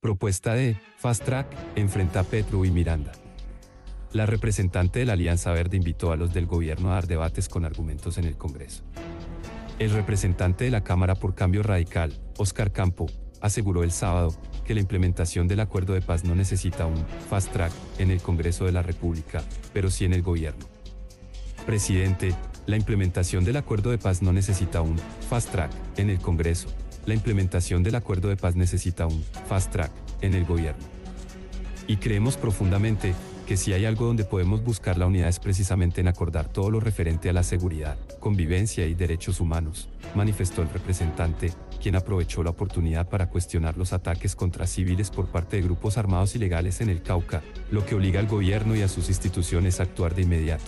Propuesta de Fast Track enfrenta a Petro y Miranda. La representante de la Alianza Verde invitó a los del gobierno a dar debates con argumentos en el Congreso. El representante de la Cámara por Cambio Radical, Óscar Campo, aseguró el sábado que la implementación del acuerdo de paz no necesita un fast track en el Congreso de la República, pero sí en el gobierno. Presidente, la implementación del acuerdo de paz no necesita un fast track en el Congreso. La implementación del acuerdo de paz necesita un fast track en el gobierno. Y creemos profundamente que si hay algo donde podemos buscar la unidad es precisamente en acordar todo lo referente a la seguridad, convivencia y derechos humanos, manifestó el representante, quien aprovechó la oportunidad para cuestionar los ataques contra civiles por parte de grupos armados ilegales en el Cauca, lo que obliga al gobierno y a sus instituciones a actuar de inmediato.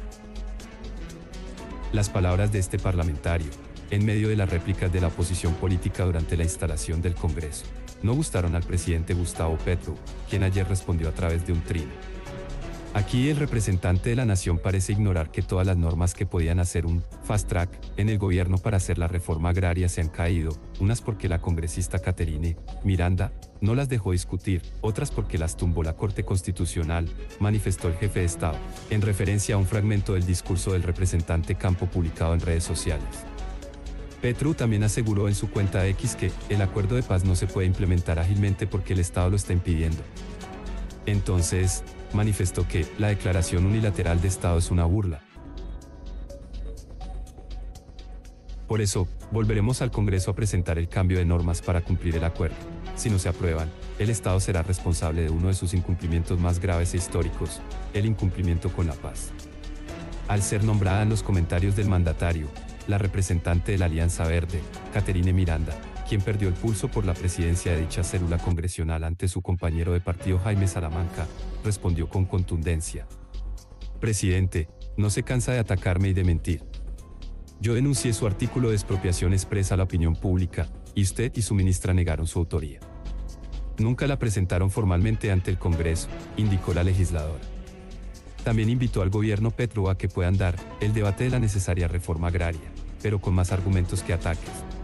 Las palabras de este parlamentario, en medio de las réplicas de la oposición política durante la instalación del Congreso, no gustaron al presidente Gustavo Petro, quien ayer respondió a través de un trino. Aquí el representante de la nación parece ignorar que todas las normas que podían hacer un fast track en el gobierno para hacer la reforma agraria se han caído, unas porque la congresista Caterine Miranda no las dejó discutir, otras porque las tumbó la Corte Constitucional, manifestó el jefe de Estado, en referencia a un fragmento del discurso del representante Campo publicado en redes sociales. Petro también aseguró en su cuenta X que el acuerdo de paz no se puede implementar ágilmente porque el Estado lo está impidiendo. Entonces, manifestó que la declaración unilateral de Estado es una burla. Por eso, volveremos al Congreso a presentar el cambio de normas para cumplir el acuerdo. Si no se aprueban, el Estado será responsable de uno de sus incumplimientos más graves e históricos, el incumplimiento con la paz. Al ser nombrada en los comentarios del mandatario, la representante de la Alianza Verde, Caterine Miranda, quien perdió el pulso por la presidencia de dicha célula congresional ante su compañero de partido Jaime Salamanca, respondió con contundencia: Presidente, no se cansa de atacarme y de mentir. Yo denuncié su artículo de expropiación expresa a la opinión pública, y usted y su ministra negaron su autoría. Nunca la presentaron formalmente ante el Congreso, indicó la legisladora. También invitó al gobierno Petro a que puedan dar el debate de la necesaria reforma agraria, pero con más argumentos que ataques.